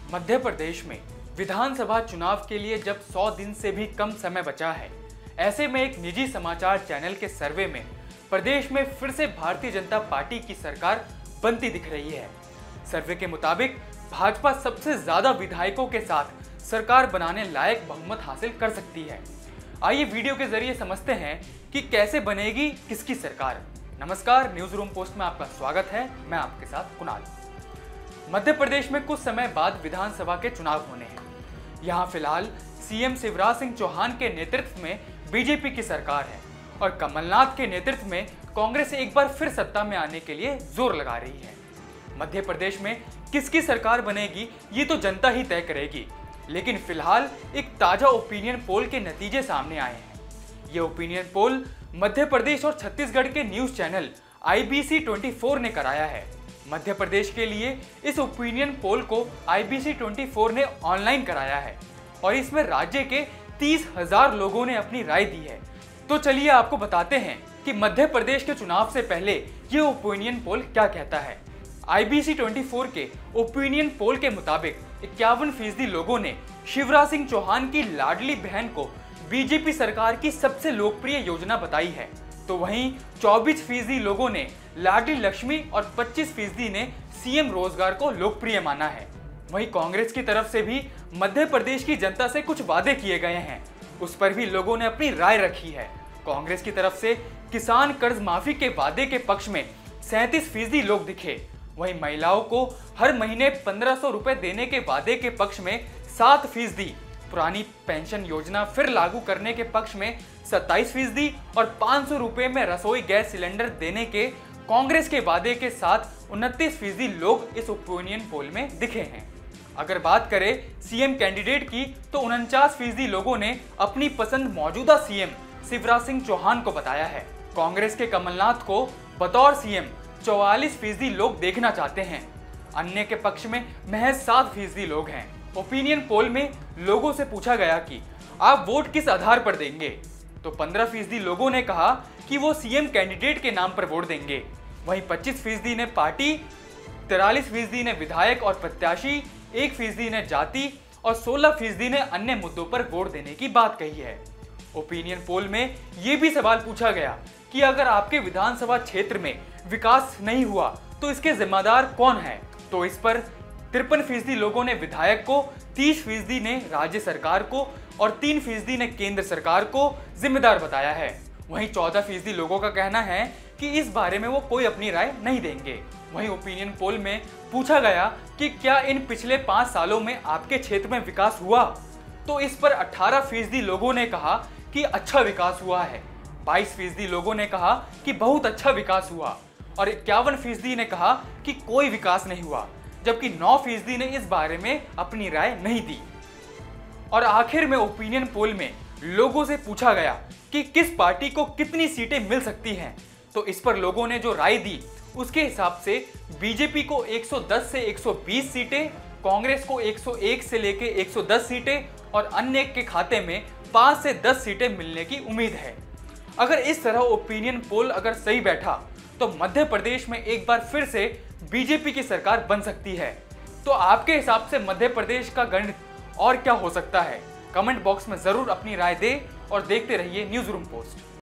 मध्य प्रदेश में विधानसभा चुनाव के लिए जब 100 दिन से भी कम समय बचा है, ऐसे में एक निजी समाचार चैनल के सर्वे में प्रदेश में फिर से भारतीय जनता पार्टी की सरकार बनती दिख रही है। सर्वे के मुताबिक भाजपा सबसे ज्यादा विधायकों के साथ सरकार बनाने लायक बहुमत हासिल कर सकती है। आइए वीडियो के जरिए समझते हैं कि कैसे बनेगी किसकी सरकार। नमस्कार, न्यूज रूम पोस्ट में आपका स्वागत है। मैं आपके साथ कुणाल। मध्य प्रदेश में कुछ समय बाद विधानसभा के चुनाव होने हैं। यहाँ फिलहाल सीएम शिवराज सिंह चौहान के नेतृत्व में बीजेपी की सरकार है और कमलनाथ के नेतृत्व में कांग्रेस एक बार फिर सत्ता में आने के लिए जोर लगा रही है। मध्य प्रदेश में किसकी सरकार बनेगी ये तो जनता ही तय करेगी, लेकिन फिलहाल एक ताजा ओपिनियन पोल के नतीजे सामने आए हैं। ये ओपिनियन पोल मध्य प्रदेश और छत्तीसगढ़ के न्यूज चैनल IBC 24 ने कराया है। मध्य प्रदेश के लिए इस ओपिनियन पोल को IBC 24 ने ऑनलाइन कराया है और इसमें राज्य के 30,000 लोगों ने अपनी राय दी है। तो चलिए आपको बताते हैं कि मध्य प्रदेश के चुनाव से पहले ये ओपिनियन पोल क्या कहता है। IBC 24 के ओपिनियन पोल के मुताबिक 51% लोगों ने शिवराज सिंह चौहान की लाडली बहन को बीजेपी सरकार की सबसे लोकप्रिय योजना बताई है, तो वहीं 24% लोगों ने लाडली लक्ष्मी और 25% ने सीएम रोजगार को लोकप्रिय माना है। वहीं कांग्रेस की तरफ से भी मध्य प्रदेश की जनता से कुछ वादे किए गए हैं, उस पर भी लोगों ने अपनी राय रखी है। कांग्रेस की तरफ से किसान कर्ज माफी के वादे के पक्ष में 37% लोग दिखे। वहीं महिलाओं को हर महीने 1500 रुपए देने के वादे के पक्ष में 7%, पुरानी पेंशन योजना फिर लागू करने के पक्ष में 27% और 500 रुपए में रसोई गैस सिलेंडर देने के कांग्रेस के वादे के साथ 29% लोग इस ओपिनियन पोल में दिखे हैं। अगर बात करें सीएम कैंडिडेट की, तो 49% लोगों ने अपनी पसंद मौजूदा सीएम शिवराज सिंह चौहान को बताया है। कांग्रेस के कमलनाथ को बतौर सीएम 44% लोग देखना चाहते हैं। अन्य के पक्ष में महज 7% लोग हैं। ओपिनियन पोल में लोगों से पूछा गया कि आप वोट किस आधार पर देंगे, तो 15% लोगों ने कहा कि वो सीएम कैंडिडेट के नाम पर वोट देंगे। वहीं 25% ने पार्टी, 43% ने विधायक और प्रत्याशी, 1% ने जाति और 16% ने अन्य मुद्दों पर वोट देने की बात कही है। ओपिनियन पोल में ये भी सवाल पूछा गया कि अगर आपके विधानसभा क्षेत्र में विकास नहीं हुआ तो इसके जिम्मेदार कौन है, तो इस पर 53% लोगों ने विधायक को, 30% ने राज्य सरकार को और 3% ने केंद्र सरकार को जिम्मेदार बताया है। वहीं 14% लोगों का कहना है कि इस बारे में वो कोई अपनी राय नहीं देंगे। वहीं ओपिनियन पोल में पूछा गया कि क्या इन पिछले 5 सालों में आपके क्षेत्र में विकास हुआ, तो इस पर 18% लोगों ने कहा कि अच्छा विकास हुआ है, 22% लोगों ने कहा कि बहुत अच्छा विकास हुआ और 51% ने कहा कि कोई विकास नहीं हुआ, जबकि 9% ने इस बारे में अपनी राय नहीं दी। और आखिर में ओपिनियन पोल में लोगों से पूछा गया कि किस पार्टी को कितनी सीटें मिल सकती हैं, तो इस पर लोगों ने जो राय दी उसके हिसाब से बीजेपी को 110 से 120 सीटें, कांग्रेस को 101 से लेके 110 सीटें और अन्य के खाते में 5 से 10 सीटें मिलने की उम्मीद है। अगर इस तरह ओपिनियन पोल अगर सही बैठा तो मध्य प्रदेश में एक बार फिर से बीजेपी की सरकार बन सकती है। तो आपके हिसाब से मध्य प्रदेश का गणित और क्या हो सकता है? कमेंट बॉक्स में जरूर अपनी राय दें और देखते रहिए न्यूज रूम पोस्ट।